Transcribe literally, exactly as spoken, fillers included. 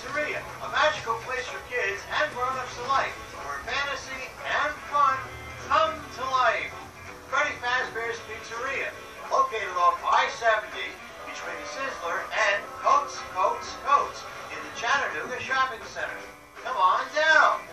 Pizzeria, a magical place for kids and grown-ups alike, where fantasy and fun come to life. Freddy Fazbear's Pizzeria, located off I seventy between the Sizzler and Coats, Coats, Coats in the Chattanooga Shopping Center. Come on down.